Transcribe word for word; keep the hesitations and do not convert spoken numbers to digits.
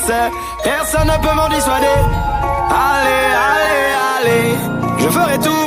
sais, personne ne peut m'en dissuader. Allez, allez, allez, je ferai tout